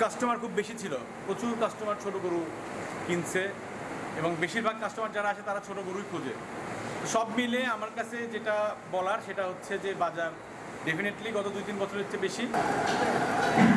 Customer খুব বেশি ছিল, প্রচুর কাস্টমার ছোট গরু কিনছে এবং বেশিরভাগ কাস্টমার যারা আসে তারা ছোট গরুই খোঁজে। সব মিলে আমার কাছে যেটা বলার সেটা হচ্ছে যে বাজার ডেফিনেটলি গত 2-3 বছরের চেয়ে বেশি।